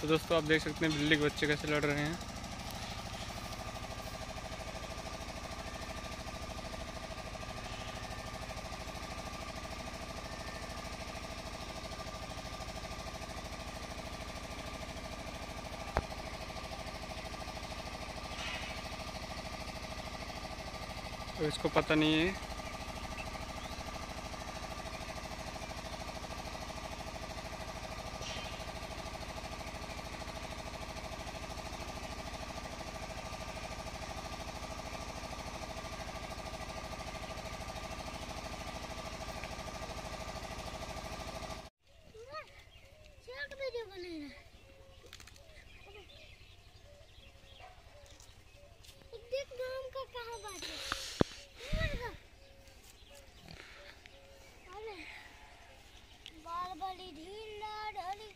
तो दोस्तों आप देख सकते हैं बिल्ली के बच्चे कैसे लड़ रहे हैं। तो इसको पता नहीं है। बाल बड़ी ढील